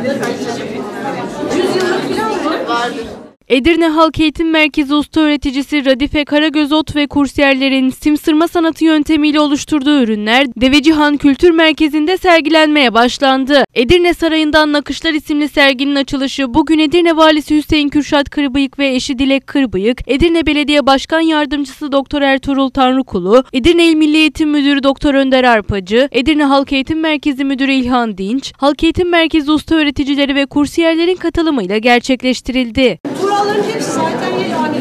100 yıllık falan mı? Vardır. Edirne Halk Eğitim Merkezi usta öğreticisi Radife Karagözot ve kursiyerlerin simsırma sanatı yöntemiyle oluşturduğu ürünler Devecihan Kültür Merkezi'nde sergilenmeye başlandı. Edirne Sarayı'ndan Nakışlar isimli serginin açılışı bugün Edirne Valisi Hüseyin Kürşat Kırbıyık ve eşi Dilek Kırbıyık, Edirne Belediye Başkan Yardımcısı Doktor Ertuğrul Tanrıkulu, Edirne İl Milli Eğitim Müdürü Doktor Önder Arpacı, Edirne Halk Eğitim Merkezi Müdürü İlhan Dinç, Halk Eğitim Merkezi usta öğreticileri ve kursiyerlerin katılımıyla gerçekleştirildi. Buraların hepsi zaten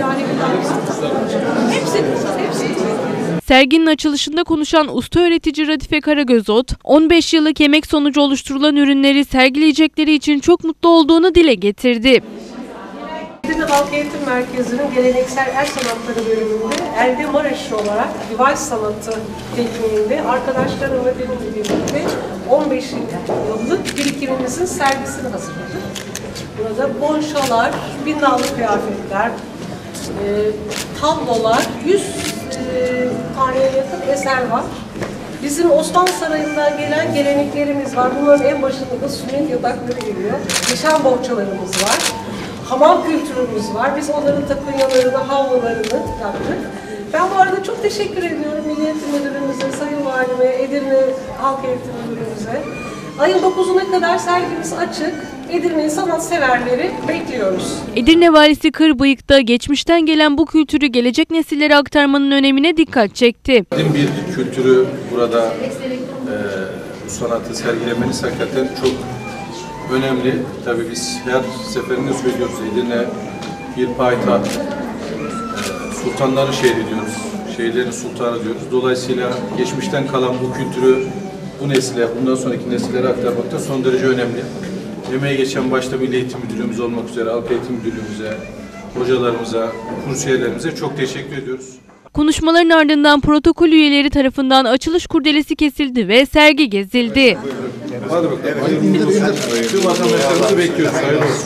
hepsi. Serginin açılışında konuşan usta öğretici Radife Karagözot, 15 yıllık emek sonucu oluşturulan ürünleri sergileyecekleri için çok mutlu olduğunu dile getirdi. Edirne Halk Eğitim Merkezi'nin geleneksel el sanatları bölümünde elde Maraşlı olarak divaç sanatı tekniğinde arkadaşlarımla birlikte 15 yıllık birikimimizin sergisini hazırladık. Burada bonşalar, binalı kıyafetler, tablolar, 100 taneye yakın eser var. Bizim Osmanlı Sarayı'ndan gelen geleneklerimiz var. Bunların en başında da sünnet yatakları geliyor. Nişan bohçalarımız var. Hamam kültürümüz var. Biz onların takunyalarını, havlularını yaptık. Ben bu arada çok teşekkür ediyorum Milli Eğitim Müdürümüze, Sayın Valime, Edirne Halk Eğitim Müdürümüze. Ayın 9'una kadar sergimiz açık. Edirne'yi sanatseverleri bekliyoruz. Edirne Valisi Kırbıyık da geçmişten gelen bu kültürü gelecek nesillere aktarmanın önemine dikkat çekti. Bir kültürü burada bu sanatı sergilemeniz hakikaten çok önemli. Tabii biz her seferinde söylüyoruz, Edirne bir payitaht, sultanların şehri diyoruz, şehirlerin sultanı diyoruz. Dolayısıyla geçmişten kalan bu kültürü bu nesile, bundan sonraki nesillere aktarmak da son derece önemli. Emeği geçen başta Milli Eğitim Müdürlüğümüz olmak üzere Halk Eğitim Müdürlüğümüze, hocalarımıza, kursiyerlerimize çok teşekkür ediyoruz. Konuşmaların ardından protokol üyeleri tarafından açılış kurdelesi kesildi ve sergi gezildi. Hadi bakalım. Tüm vatandaşlarımızı bekliyoruz. Hayırlı olsun.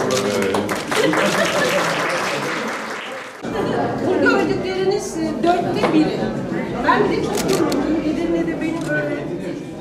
Bu gördükleriniz 1/4. Ben de çok gururluyum. Edirne'de benim böyle